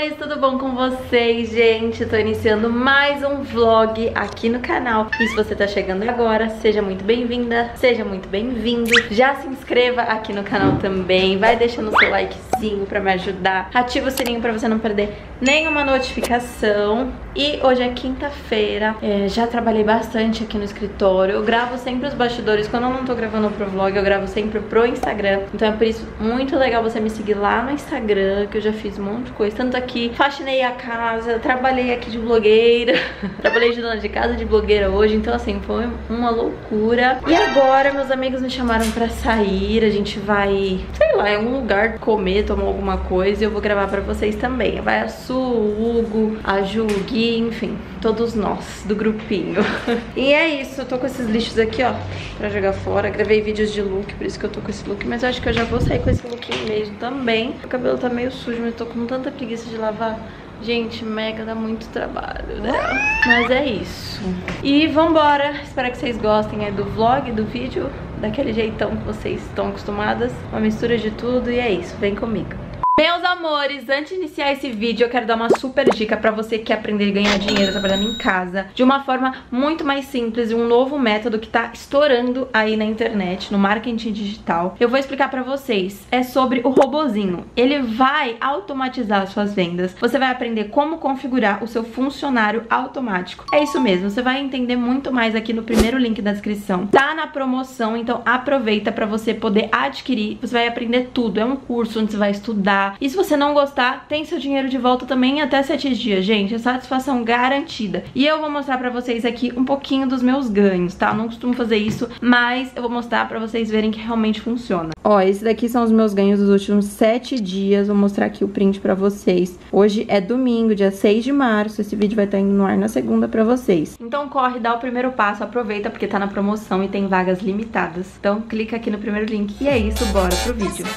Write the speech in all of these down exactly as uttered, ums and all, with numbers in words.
Oi, tudo bom com vocês, gente? Eu tô iniciando mais um vlog aqui no canal. E se você tá chegando agora, seja muito bem-vinda, seja muito bem-vindo. Já se inscreva aqui no canal também, vai deixando o seu likezinho pra me ajudar. Ativa o sininho pra você não perder nenhuma notificação. E hoje é quinta-feira, é, já trabalhei bastante aqui no escritório. Eu gravo sempre os bastidores, quando eu não tô gravando pro vlog, eu gravo sempre pro Instagram. Então é por isso muito legal você me seguir lá no Instagram, que eu já fiz um monte de coisa. Tanto aqui, faxinei a casa, trabalhei aqui de blogueira, trabalhei de dona de casa, de blogueira hoje. Então assim, foi uma loucura. E agora meus amigos me chamaram pra sair. A gente vai, sei lá, em algum lugar comer, tomar alguma coisa. E eu vou gravar pra vocês também. Vai a Su, o Hugo, a Ju, o Gui, enfim, todos nós do grupinho. E é isso, eu tô com esses lixos aqui, ó, pra jogar fora. Gravei vídeos de look, por isso que eu tô com esse look. Mas eu acho que eu já vou sair com esse look mesmo também. O cabelo tá meio sujo, mas eu tô com tanta preguiça de lavar. Gente, mega dá muito trabalho, né? Mas é isso. E vambora. Espero que vocês gostem aí do vlog, do vídeo, daquele jeitão que vocês estão acostumadas. Uma mistura de tudo e é isso. Vem comigo. Meus amores, antes de iniciar esse vídeo, eu quero dar uma super dica pra você que quer aprender a ganhar dinheiro trabalhando em casa de uma forma muito mais simples e um novo método que tá estourando aí na internet, no marketing digital. Eu vou explicar pra vocês. É sobre o robozinho. Ele vai automatizar as suas vendas. Você vai aprender como configurar o seu funcionário automático. É isso mesmo, você vai entender muito mais aqui no primeiro link da descrição. Tá na promoção, então aproveita pra você poder adquirir. Você vai aprender tudo. É um curso onde você vai estudar. E se você não gostar, tem seu dinheiro de volta também em até sete dias, gente. É satisfação garantida. E eu vou mostrar pra vocês aqui um pouquinho dos meus ganhos, tá? Eu não costumo fazer isso, mas eu vou mostrar pra vocês verem que realmente funciona. Ó, esses daqui são os meus ganhos dos últimos sete dias. Vou mostrar aqui o print pra vocês. Hoje é domingo, dia seis de março. Esse vídeo vai estar indo no ar na segunda pra vocês. Então corre, dá o primeiro passo, aproveita porque tá na promoção e tem vagas limitadas. Então clica aqui no primeiro link. E é isso, bora pro vídeo.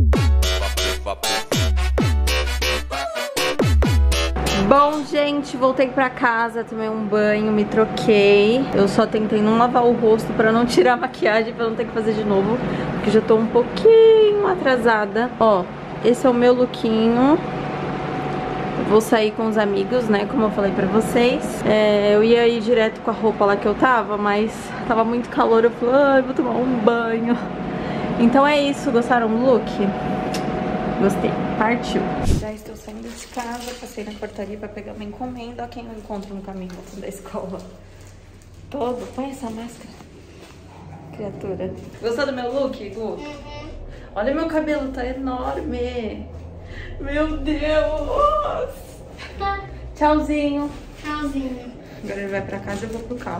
Bom, gente, voltei pra casa, tomei um banho, me troquei. Eu só tentei não lavar o rosto pra não tirar a maquiagem, pra não ter que fazer de novo, porque já tô um pouquinho atrasada. Ó, esse é o meu lookinho. Eu vou sair com os amigos, né, como eu falei pra vocês. É, eu ia ir direto com a roupa lá que eu tava, mas tava muito calor. Eu falei, ai, vou tomar um banho. Então é isso, gostaram do look? Gostei, partiu. Já estou saindo de casa, passei na portaria pra pegar uma encomenda. Ó quem eu encontro no caminho da escola. Todo, põe essa máscara, criatura. Gostou do meu look, Gu? Uhum. Olha, meu cabelo tá enorme. Meu Deus. Tá. Tchauzinho. Tchauzinho. Agora ele vai pra casa e eu vou pro carro.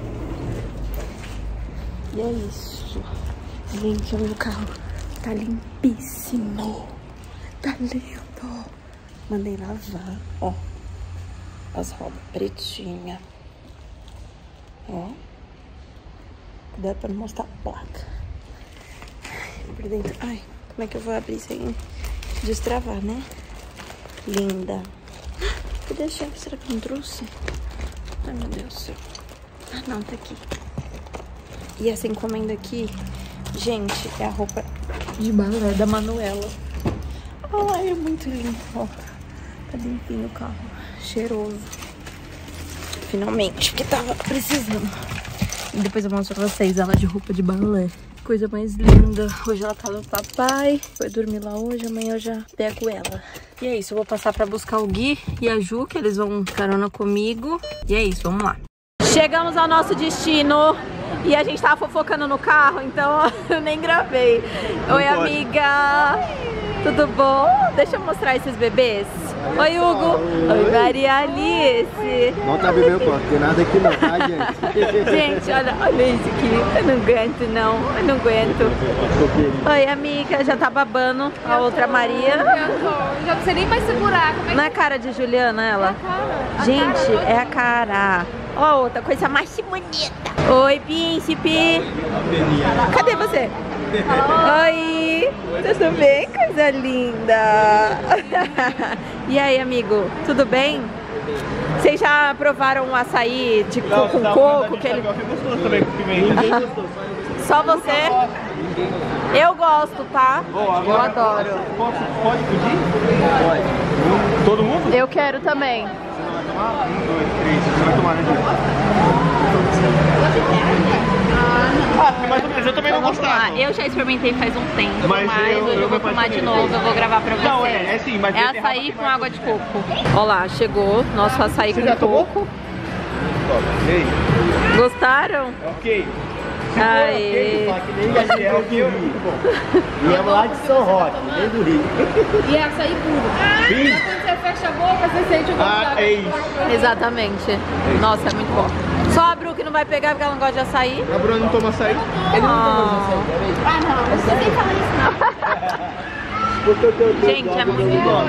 E é isso. Gente, o meu carro tá limpíssimo. Tá lindo. Mandei lavar, ó. As rodas pretinhas. Ó. Cuidado pra não mostrar a placa. Por dentro. Ai, como é que eu vou abrir sem destravar, né? Linda. Cadê a chave? Será que eu não trouxe? Ai, meu Deus do céu. Ah, não, tá aqui. E essa encomenda aqui, gente, é a roupa de balé da Manuela. Ai, é muito lindo, ó. Tá limpinho o carro, cheiroso. Finalmente, que tava precisando. E depois eu mostro pra vocês ela de roupa de balé. Coisa mais linda. Hoje ela tá no papai. Foi dormir lá hoje, amanhã eu já pego ela. E é isso, eu vou passar pra buscar o Gui e a Ju, que eles vão carona comigo. E é isso, vamos lá. Chegamos ao nosso destino. E a gente tava fofocando no carro, então eu nem gravei. Não Oi, pode. Amiga. Oi. Tudo bom? Deixa eu mostrar esses bebês. Oi, Hugo. Oi, Oi Maria Alice. Não tá bebendo, pô. Tem nada aqui não, tá, gente? Gente, olha, olha isso aqui. Eu não aguento, não. Eu não aguento. Oi, amiga. Já tá babando a eu outra tô, Maria. Eu tô. Já não sei nem mais segurar. Como é que... Não é a cara de Juliana, ela? É a cara. Gente, a cara é a cara. Ó, oh, outra coisa mais bonita. Oi, príncipe. Cadê você? Oi. Tudo bem, coisa linda? E aí, amigo? Tudo bem? Vocês já provaram um açaí de co com coco? Que ele... Só você? Eu gosto, tá? Bom, agora, eu adoro. Posso, pode pedir? Pode. Todo mundo? Eu quero também. Você não vai tomar? Um, dois, três. Você vai tomar, né, Júlia? Ah, mais ou menos. Eu também não gostava. Eu já experimentei faz um tempo, mas, Mas eu, eu- eu eu vou me tomar de apaixonei. novo, eu vou gravar pra vocês. Não, é, é sim, mas... É beterraba açaí tem com mais água de gostoso. coco. Ó lá, chegou nosso açaí Você com já tomou? coco. E aí? Gostaram? Ok. Aê. Só que nem é o que eu muito bom. E é lá de São Roque, nem do Rio. E é açaí puro. Sim. Quando você fecha a boca, você sente o gosto Ah, da é isso. Exatamente. Nossa, é muito bom. Só a Bru que não vai pegar porque ela não gosta de açaí. A Bruna não toma açaí? Ah. Ah, não. Você nem fala isso, não. Porque eu tenho Gente, é muito bom.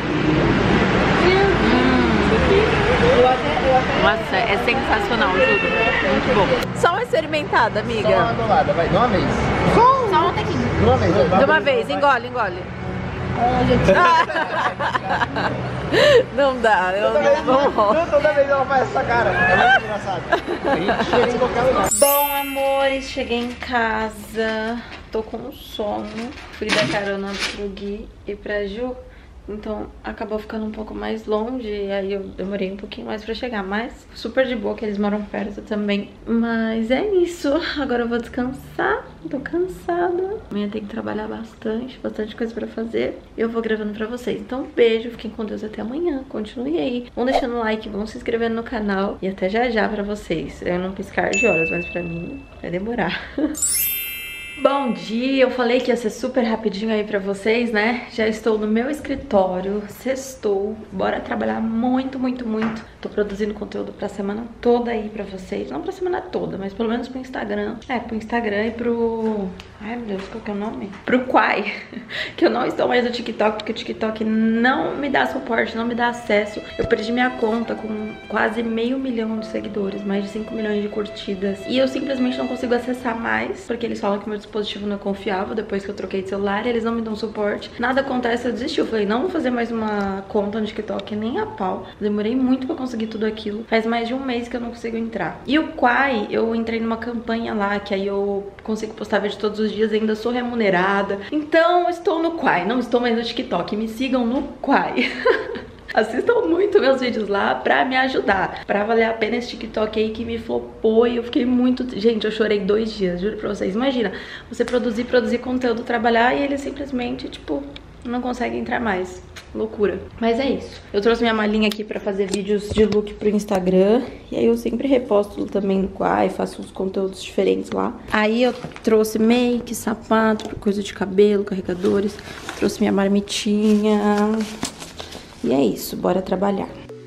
Nossa, é sensacional, juro. Muito bom. Só uma experimentada, Só uma amiga. dolada, vai, de uma vez. Só um tequinho. De uma vez. De uma vez, engole, engole. Não dá, eu não, não rola. Não, toda vez ela faz essa cara. É muito engraçado. A gente chega em qualquer lugar. Bom, amores, cheguei em casa. Tô com sono. Fui dar carona pro Gui e pra Ju. Então acabou ficando um pouco mais longe. E aí eu demorei um pouquinho mais pra chegar. Mas super de boa, que eles moram perto também. Mas é isso. Agora eu vou descansar. Tô cansada. Amanhã tem que trabalhar bastante. Bastante coisa pra fazer. Eu vou gravando pra vocês. Então beijo, fiquem com Deus até amanhã. Continue aí. Vão deixando o like, vão se inscrevendo no canal. E até já já pra vocês. Eu não piscar de horas, mas pra mim vai demorar. Bom dia, eu falei que ia ser super rapidinho aí pra vocês, né? Já estou no meu escritório, sextou, bora trabalhar muito, muito, muito. Tô produzindo conteúdo pra semana toda aí pra vocês, não pra semana toda, mas pelo menos pro Instagram. É, pro Instagram e pro... Ai, meu Deus, qual que é o nome? Pro Quai, que eu não estou mais no TikTok, porque o TikTok não me dá suporte, não me dá acesso. Eu perdi minha conta com quase meio milhão de seguidores, mais de cinco milhões de curtidas. E eu simplesmente não consigo acessar mais, porque eles falam que meu dispositivo não é confiável depois que eu troquei de celular, eles não me dão suporte. Nada acontece, eu desisti. Eu falei, não vou fazer mais uma conta no TikTok, nem a pau. Demorei muito pra conseguir tudo aquilo. Faz mais de um mês que eu não consigo entrar. E o Quai, eu entrei numa campanha lá, que aí eu consigo postar vídeo todos os dias, ainda sou remunerada. Então, estou no Quai, não estou mais no TikTok. Me sigam no Quai. Assistam muito meus vídeos lá pra me ajudar, pra valer a pena esse TikTok aí que me flopou. E eu fiquei muito... Gente, eu chorei dois dias, juro pra vocês. Imagina, você produzir, produzir conteúdo, trabalhar e ele simplesmente, tipo, não consegue entrar mais. Loucura. Mas é isso. Eu trouxe minha malinha aqui pra fazer vídeos de look pro Instagram. E aí eu sempre reposto também no Quai, faço uns conteúdos diferentes lá. Aí eu trouxe make, sapato, coisa de cabelo, carregadores. Trouxe minha marmitinha. E é isso, bora trabalhar.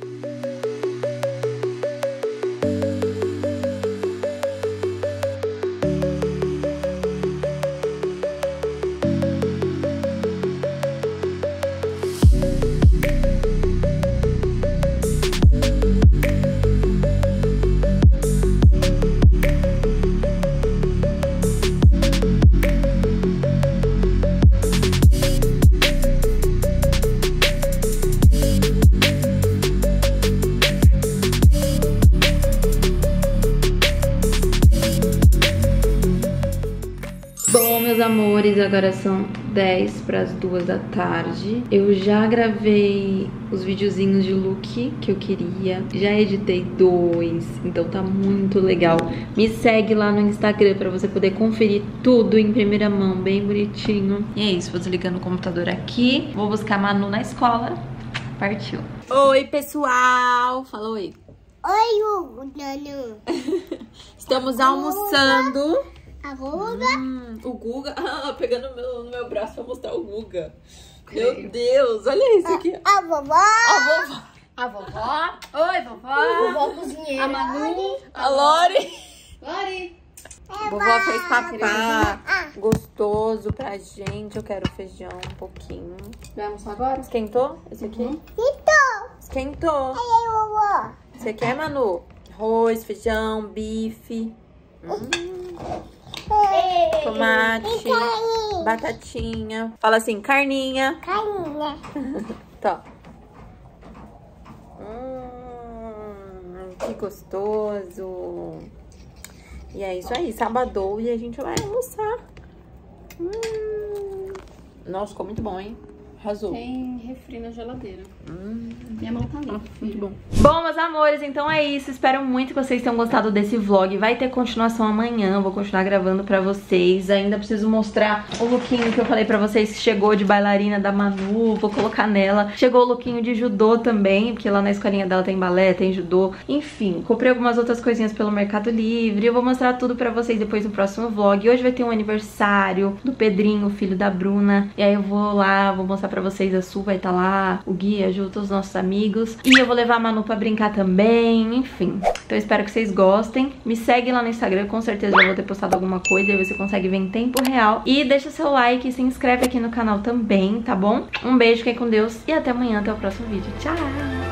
Meus amores, agora são dez para as duas da tarde. Eu já gravei os videozinhos de look que eu queria. Já editei dois, então tá muito legal. Me segue lá no Instagram para você poder conferir tudo em primeira mão, bem bonitinho. E é isso, vou desligando o computador aqui. Vou buscar a Manu na escola. Partiu. Oi, pessoal! Fala oi. Oi, Hugo, Nanu. Estamos almoçando. A Guga? Hum, o Guga, ah, pegando no meu, no meu braço pra mostrar o Guga. Creio. Meu Deus, olha isso aqui. A vovó. A vovó. A vovó. Oi, vovó. Vovó cozinheira. A Manu. A Lori. Lori. A vovó fez papá gostoso pra gente. Eu quero feijão um pouquinho. Vai almoçar agora? Esquentou esse aqui? Então, Esquentou. aí, vovó. Você quer, Manu? Arroz, feijão, bife. Hum. Tomate, batatinha. Fala assim, carninha. Carninha. Tá. Hum, que gostoso. E é isso aí, sábado e a gente vai almoçar. Hum. Nossa, ficou muito bom, hein? Arrasou. Tem refri na geladeira. Hum. Minha mão tá limpa. Muito bom. Bom, meus amores, então é isso. Espero muito que vocês tenham gostado desse vlog. Vai ter continuação amanhã. Vou continuar gravando pra vocês. Ainda preciso mostrar o lookinho que eu falei pra vocês que chegou de bailarina da Manu. Vou colocar nela. Chegou o lookinho de judô também, porque lá na escolinha dela tem balé, tem judô. Enfim, comprei algumas outras coisinhas pelo Mercado Livre. Eu vou mostrar tudo pra vocês depois no próximo vlog. Hoje vai ter um aniversário do Pedrinho, filho da Bruna. E aí eu vou lá, vou mostrar pra vocês. A Su vai estar lá, o Gui, junto os nossos amigos. E eu vou levar a Manu pra brincar também. Enfim, então eu espero que vocês gostem. Me segue lá no Instagram, com certeza eu vou ter postado alguma coisa. Aí você consegue ver em tempo real. E deixa seu like e se inscreve aqui no canal também, tá bom? Um beijo, fiquem com Deus. E até amanhã, até o próximo vídeo. Tchau!